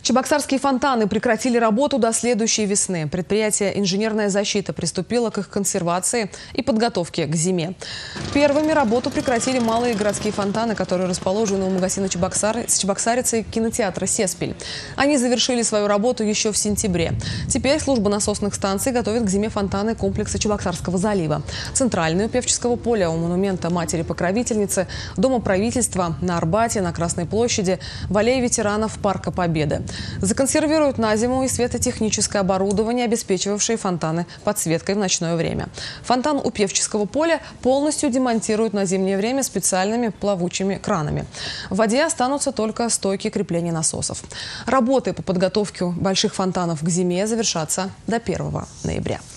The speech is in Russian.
Чебоксарские фонтаны прекратили работу до следующей весны. Предприятие «Инженерная защита» приступило к их консервации и подготовке к зиме. Первыми работу прекратили малые городские фонтаны, которые расположены у магазина «Чебоксарица» кинотеатра «Сеспиль». Они завершили свою работу еще в сентябре. Теперь служба насосных станций готовит к зиме фонтаны комплекса Чебоксарского залива. Центральные у Певческого поля, у монумента Матери-Покровительницы, Дома правительства, на Арбате, на Красной площади, в аллее ветеранов Парка Победы. Законсервируют на зиму и светотехническое оборудование, обеспечивавшее фонтаны подсветкой в ночное время. Фонтан у Певческого поля полностью демонтируют на зимнее время специальными плавучими кранами. В воде останутся только стойки крепления насосов. Работы по подготовке больших фонтанов к зиме завершатся до 1 ноября.